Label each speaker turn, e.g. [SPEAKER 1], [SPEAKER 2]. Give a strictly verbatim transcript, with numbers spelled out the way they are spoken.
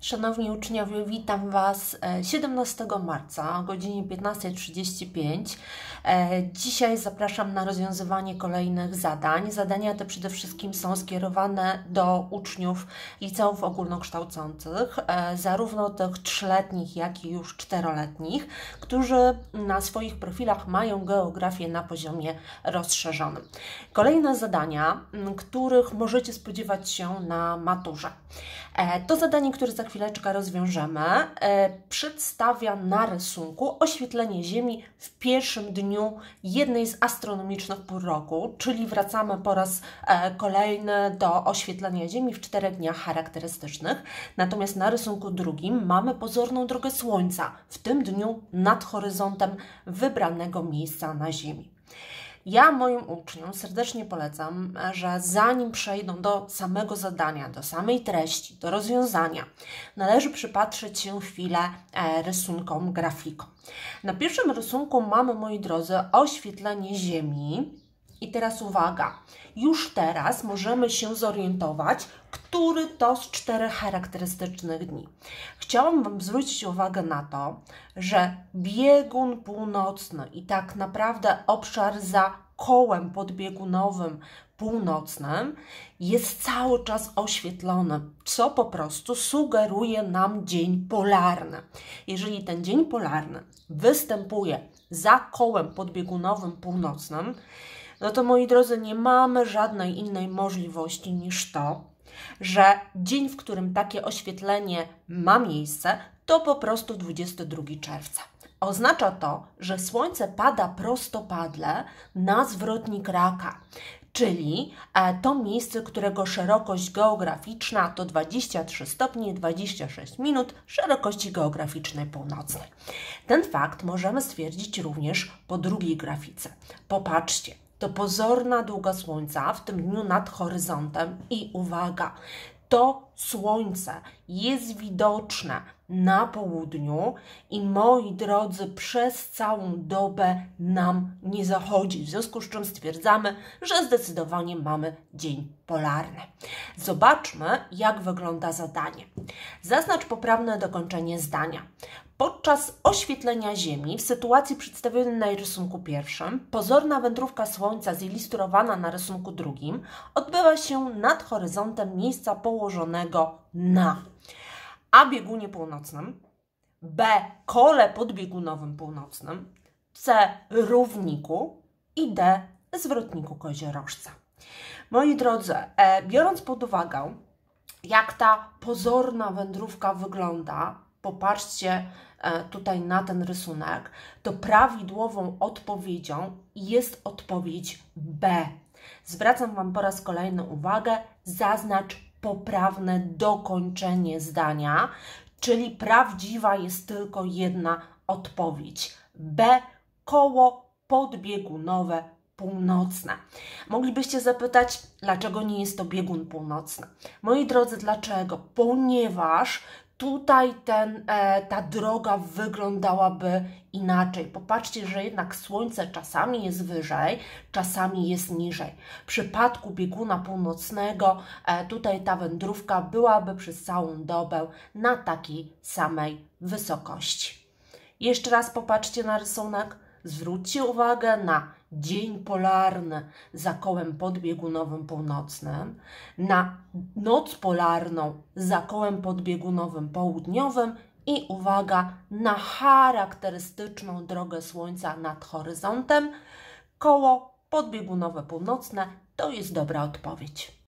[SPEAKER 1] Szanowni uczniowie, witam Was siedemnastego marca o godzinie piętnasta trzydzieści pięć. Dzisiaj zapraszam na rozwiązywanie kolejnych zadań. Zadania te przede wszystkim są skierowane do uczniów liceów ogólnokształcących, zarówno tych trzyletnich, jak i już czteroletnich, którzy na swoich profilach mają geografię na poziomie rozszerzonym. Kolejne zadania, których możecie spodziewać się na maturze. To zadanie, które za chwileczkę rozwiążemy, przedstawia na rysunku oświetlenie Ziemi w pierwszym dniu jednej z astronomicznych pór roku, czyli wracamy po raz kolejny do oświetlenia Ziemi w czterech dniach charakterystycznych. Natomiast na rysunku drugim mamy pozorną drogę Słońca, w tym dniu nad horyzontem wybranego miejsca na Ziemi. Ja moim uczniom serdecznie polecam, że zanim przejdą do samego zadania, do samej treści, do rozwiązania, należy przypatrzeć się chwilę rysunkom, grafikom. Na pierwszym rysunku mamy, moi drodzy, oświetlenie Ziemi. I teraz uwaga, już teraz możemy się zorientować, który to z czterech charakterystycznych dni. Chciałam Wam zwrócić uwagę na to, że biegun północny i tak naprawdę obszar za kołem podbiegunowym północnym jest cały czas oświetlony, co po prostu sugeruje nam dzień polarny. Jeżeli ten dzień polarny występuje za kołem podbiegunowym północnym, no to, moi drodzy, nie mamy żadnej innej możliwości niż to, że dzień, w którym takie oświetlenie ma miejsce, to po prostu dwudziestego drugiego czerwca. Oznacza to, że Słońce pada prostopadle na zwrotnik Raka, czyli to miejsce, którego szerokość geograficzna to dwadzieścia trzy stopnie dwadzieścia sześć minut szerokości geograficznej północnej. Ten fakt możemy stwierdzić również po drugiej grafice. Popatrzcie. To pozorna długa Słońca w tym dniu nad horyzontem i uwaga, to Słońce jest widoczne na południu i, moi drodzy, przez całą dobę nam nie zachodzi, w związku z czym stwierdzamy, że zdecydowanie mamy dzień polarny. Zobaczmy, jak wygląda zadanie. Zaznacz poprawne dokończenie zdania. Podczas oświetlenia Ziemi w sytuacji przedstawionej na rysunku pierwszym pozorna wędrówka Słońca zilustrowana na rysunku drugim odbywa się nad horyzontem miejsca położonego na A. biegunie północnym, B. kole podbiegunowym północnym, C. równiku i D. zwrotniku koziorożca. Moi drodzy, e, biorąc pod uwagę, jak ta pozorna wędrówka wygląda, popatrzcie tutaj na ten rysunek, to prawidłową odpowiedzią jest odpowiedź B. Zwracam Wam po raz kolejny uwagę, zaznacz poprawne dokończenie zdania, czyli prawdziwa jest tylko jedna odpowiedź. B. Koło podbiegunowe północne. Moglibyście zapytać, dlaczego nie jest to biegun północny? Moi drodzy, dlaczego? Ponieważ tutaj ten, e, ta droga wyglądałaby inaczej. Popatrzcie, że jednak Słońce czasami jest wyżej, czasami jest niżej. W przypadku bieguna północnego e, tutaj ta wędrówka byłaby przez całą dobę na takiej samej wysokości. Jeszcze raz popatrzcie na rysunek. Zwróćcie uwagę na dzień polarny za kołem podbiegunowym północnym, na noc polarną za kołem podbiegunowym południowym i uwaga na charakterystyczną drogę Słońca nad horyzontem. Koło podbiegunowe północne to jest dobra odpowiedź.